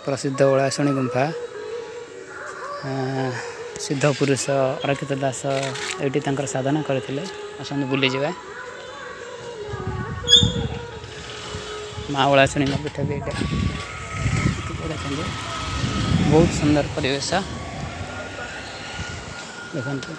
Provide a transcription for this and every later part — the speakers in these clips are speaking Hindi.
प्रसिद्ध ओलाशुणी गुंफा सिद्ध पुरुष अरक्षित दास ये साधना करते आसत बुली जावा माँ ओलाशुणी पीठ भी ये बहुत सुंदर परिवेश देखते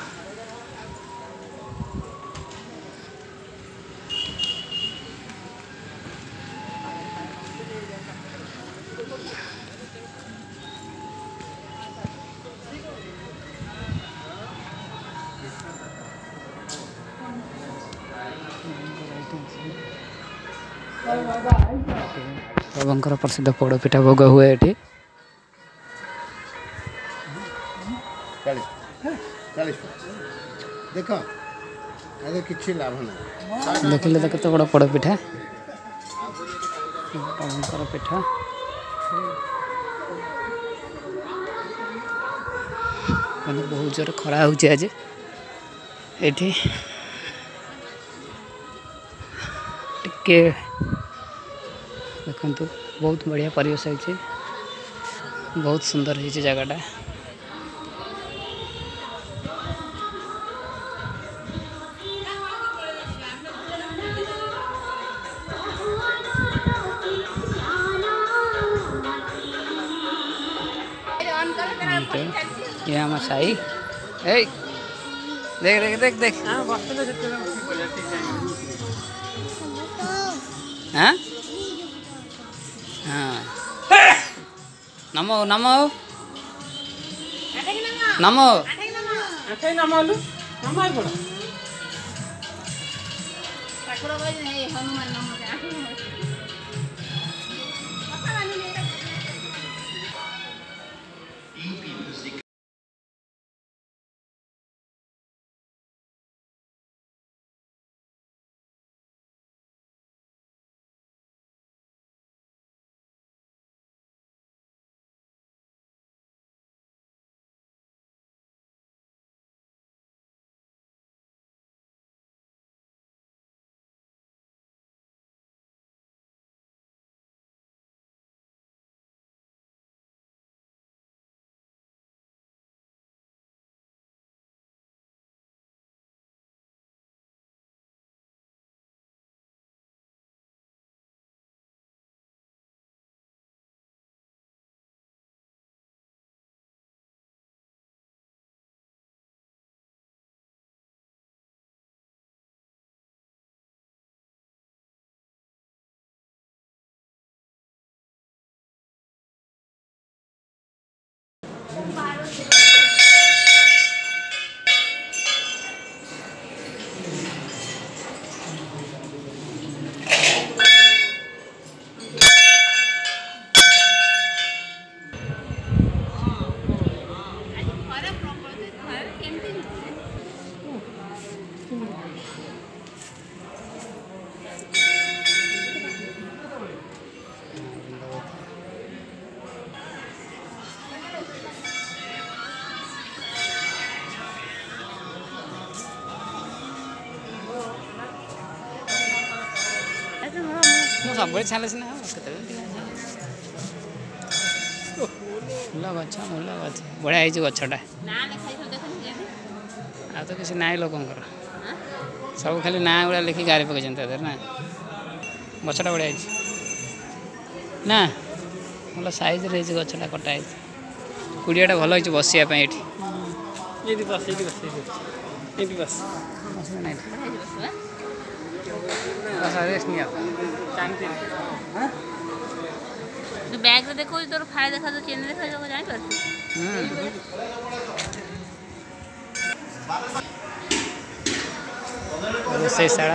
प्रभुंकर प्रसिद्ध पोड़पिठा भोग हुए ये देख किसी लाभ ना देखिले तो कत बड़ पोड़पिठा प्रभुंकर पिठा बहुत जोर खरा हो आज ये देखु बहुत बढ़िया परिवेश है बहुत सुंदर है जगहटा ये हम साई ए देख देख देख देख हाँ हाँ नमो नमो नमो सब छाले सीना मुला गच बढ़िया है गछटा आ तो किसी ना लोकंर सब खाली ना गुड़ा लिखी गाड़ी पकड़ ना गछटा बढ़िया ना भल सैज गछटा कटा कुड़ियाटा भल हो बसापी बैग रे देखो तोर फाय देखा तो चेन देखा जो जाई पर रोसई साड़ा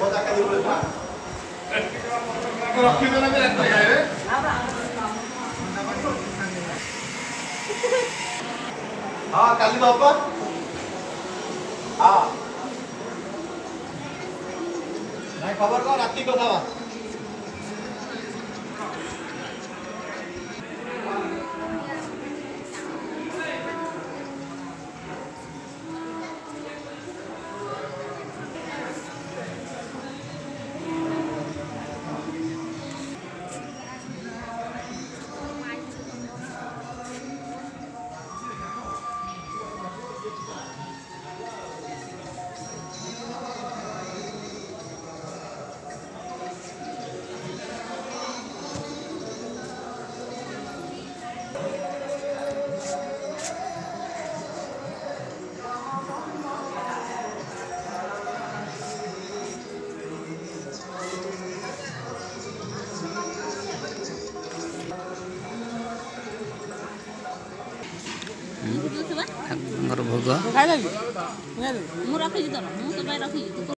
हाँ काली बापा हाँ भाई खबर को राति को था ବିକୁଛୁ ବା ଠାକୁରଙ୍କର ଭୋଗ ମୁଁ ରଖିଛି ତୋର ମୁଁ ତୋ ପାଇଁ ରଖିଛି।